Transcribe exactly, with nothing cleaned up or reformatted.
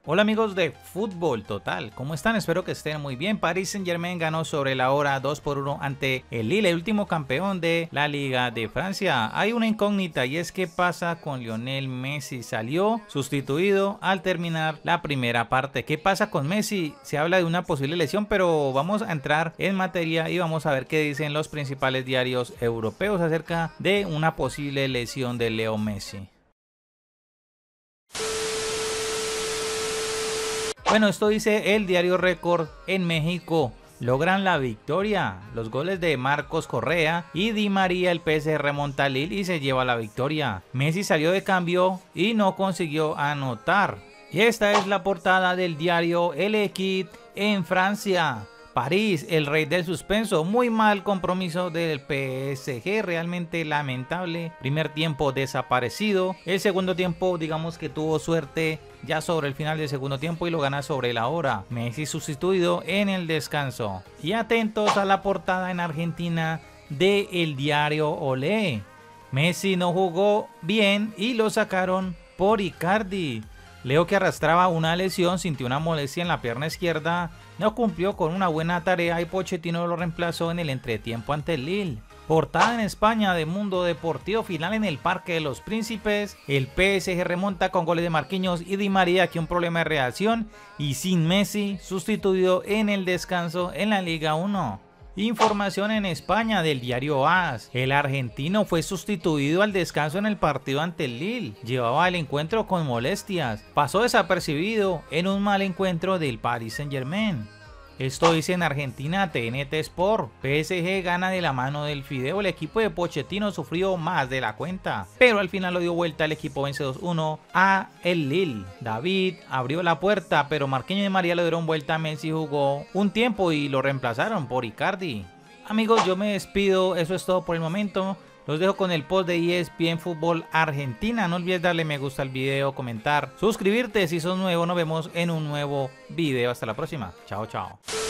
Hola amigos de Fútbol Total, ¿cómo están? Espero que estén muy bien. Paris Saint-Germain ganó sobre la hora dos por uno ante el Lille, el último campeón de la Liga de Francia. Hay una incógnita y es qué pasa con Lionel Messi. Salió sustituido al terminar la primera parte. ¿Qué pasa con Messi? Se habla de una posible lesión, pero vamos a entrar en materia y vamos a ver qué dicen los principales diarios europeos acerca de una posible lesión de Leo Messi. Bueno, esto dice el diario Récord en México. Logran la victoria. Los goles de Marcos Correa y Di María, el P S G remonta a Lille y se lleva la victoria. Messi salió de cambio y no consiguió anotar. Y esta es la portada del diario El Equipe en Francia. París, el rey del suspenso, muy mal compromiso del P S G, realmente lamentable. Primer tiempo desaparecido, el segundo tiempo digamos que tuvo suerte ya sobre el final del segundo tiempo y lo gana sobre la hora. Messi sustituido en el descanso. Y atentos a la portada en Argentina de el diario Olé. Messi no jugó bien y lo sacaron por Icardi. Leo, que arrastraba una lesión, sintió una molestia en la pierna izquierda, no cumplió con una buena tarea y Pochettino lo reemplazó en el entretiempo ante el Lille. Portada en España de Mundo Deportivo, final en el Parque de los Príncipes. El P S G remonta con goles de Marquinhos y Di María, que un problema de reacción, y sin Messi, sustituido en el descanso en la Liga uno. Información en España del diario AS. El argentino fue sustituido al descanso en el partido ante el Lille. Llevaba el encuentro con molestias. Pasó desapercibido en un mal encuentro del Paris Saint-Germain. Esto dice en Argentina T N T Sport. P S G gana de la mano del Fideo. El equipo de Pochettino sufrió más de la cuenta, pero al final lo dio vuelta. El equipo vence dos uno a el Lille. David abrió la puerta, pero Marquinhos y María le dieron vuelta. Messi jugó un tiempo y lo reemplazaron por Icardi. Amigos, yo me despido. Eso es todo por el momento. Los dejo con el post de E S P N Fútbol Argentina. No olvides darle me gusta al video, comentar, suscribirte si sos nuevo. Nos vemos en un nuevo video. Hasta la próxima. Chao, chao.